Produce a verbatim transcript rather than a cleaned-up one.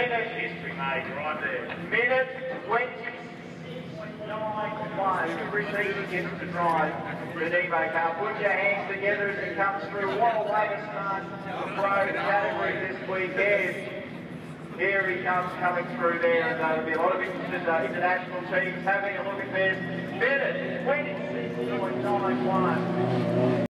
Minute history made right there. Minute twenty-six point nine one. Proceed against the drive. The Nemo car. Put your hands together as it comes through. What a way to start the pro category this weekend. Here he comes coming through there, and there'll be a lot of interested uh, international teams having a look at this. Minute twenty-six point nine one.